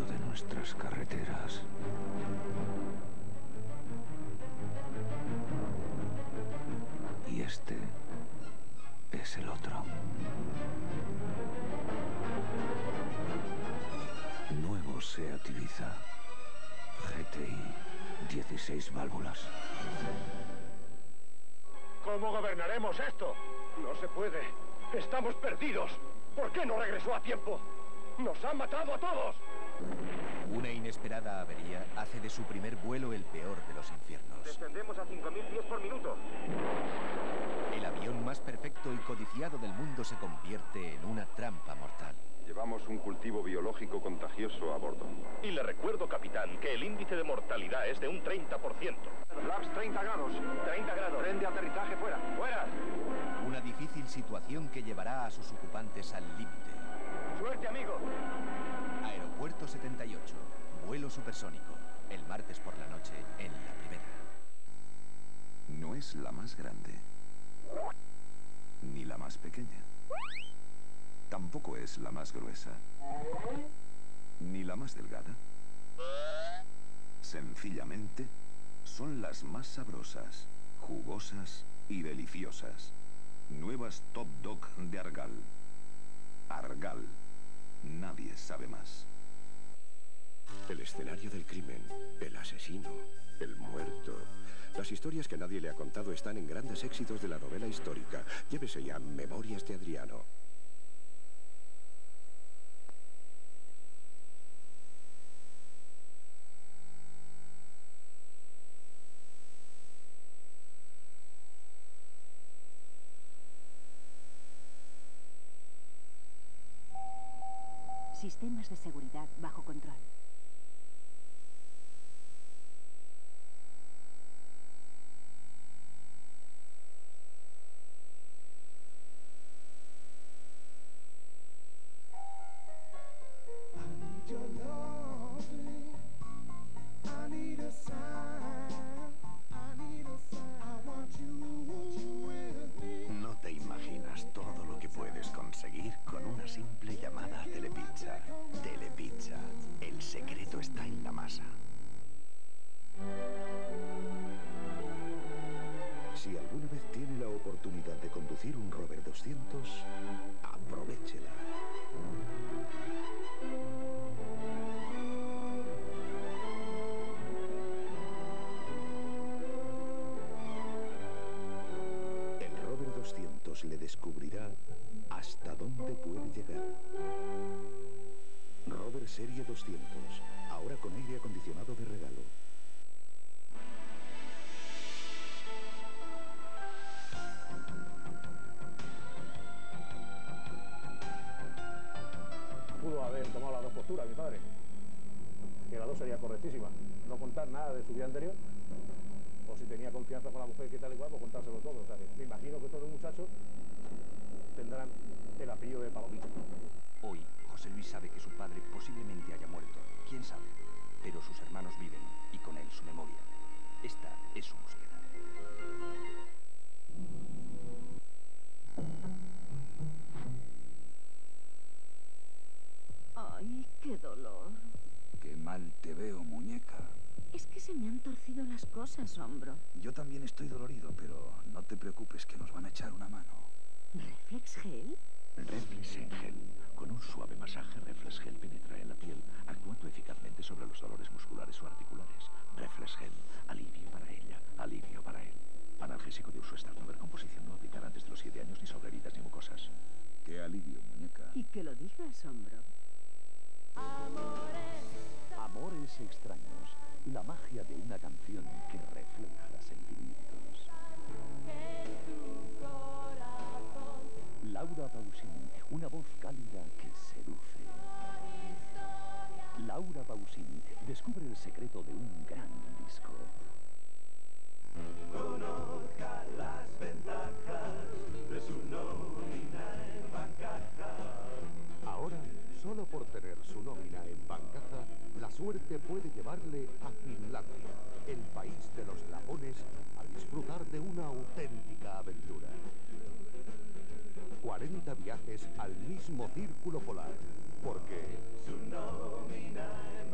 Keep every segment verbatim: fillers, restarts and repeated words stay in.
de nuestras carreteras. Y este es el otro. Nuevo SEAT Ibiza G T I, dieciséis válvulas. ¿Cómo gobernaremos esto? No se puede. Estamos perdidos. ¿Por qué no regresó a tiempo? ¡Nos han matado a todos! Una inesperada avería hace de su primer vuelo el peor de los infiernos. Descendemos a cinco mil pies por minuto. El avión más perfecto y codiciado del mundo se convierte en una trampa mortal. Llevamos un cultivo biológico contagioso a bordo. Y le recuerdo, capitán, que el índice de mortalidad es de un treinta por ciento. Flaps treinta grados. treinta grados. Tren de aterrizaje fuera. ¡Fuera! Una difícil situación que llevará a sus ocupantes al límite. ¡Suerte, amigo! Aeropuerto setenta y ocho. Vuelo supersónico. El martes por la noche en La Primera. No es la más grande, ni la más pequeña. Tampoco es la más gruesa, ni la más delgada. Sencillamente, son las más sabrosas, jugosas y deliciosas. Nuevas Top Dog de Argal. Argal. Nadie sabe más. El escenario del crimen, el asesino, el muerto. Las historias que nadie le ha contado están en grandes éxitos de la novela histórica. Llévese ya Memorias de Adriano. Sistemas de seguridad bajo control. No te imaginas todo lo que puedes conseguir con una simple llamada a Telepizza. Telepizza. El secreto está en la masa. Si alguna vez tiene la oportunidad de conducir un Rover doscientos, aprovéchela. El Rover doscientos le descubrirá hasta dónde puede llegar. Rover Serie doscientos, ahora con aire acondicionado de regalo. Pudo haber tomado las dos posturas, mi padre. Que la dos sería correctísima. No contar nada de su vida anterior. O si tenía confianza con la mujer que tal y cual, pues contárselo todo. O sea, que me imagino que todos los muchachos tendrán el apellido de Palomito. Hoy, José Luis sabe que su padre posiblemente haya muerto. ¿Quién sabe? Pero sus hermanos viven y con él su memoria. Esta es su búsqueda. Ay, qué dolor. Qué mal te veo, muñeca. Es que se me han torcido las cosas, hombro. Yo también estoy dolorido, pero no te preocupes que nos van a echar una mano. ¿Reflex Gel? Reflex en Gel. Con un suave masaje, Reflex Gel penetra en la piel, actuando eficazmente sobre los dolores musculares o articulares. Reflex Gel. Alivio para ella, alivio para él. Analgésico de uso estándar, composición no aplicar antes de los siete años ni sobre heridas ni mucosas. Qué alivio, muñeca. Y que lo digas, hombro. Amores extraños, la magia de una canción que refleja sentimientos. Laura Pausini, una voz cálida que seduce. Laura Pausini descubre el secreto de un gran disco. Conozca las ventajas de su nómina en Bancaja. Ahora, solo por tener su nómina en Bancaja, la suerte puede llevarle a Finlandia, el país de los dragones, a disfrutar de una auténtica aventura. cuarenta viajes al mismo círculo polar, porque su nómina en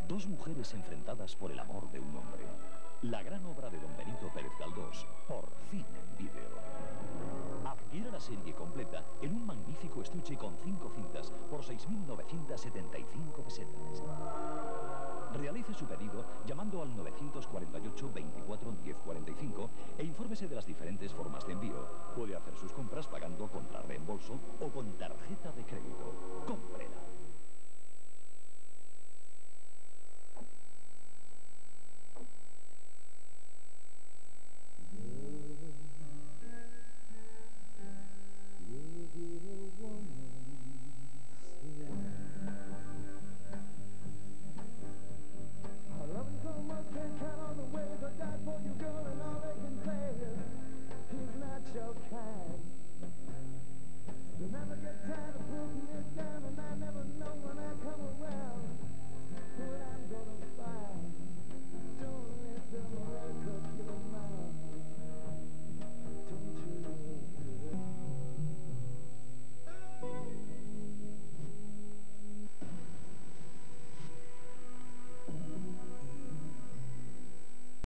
Dos mujeres enfrentadas por el amor de un hombre. La gran obra de don Benito Pérez Galdós, por fin en vídeo. Adquiere la serie completa en un magnífico estuche con cinco cintas por seis mil novecientas setenta y cinco pesetas. Realice su pedido llamando al novecientos cuarenta y ocho, veinticuatro, diez cuarenta y cinco e infórmese de las diferentes formas de envío. Puede hacer sus compras pagando contra reembolso o con tarjeta de crédito. Cómprela.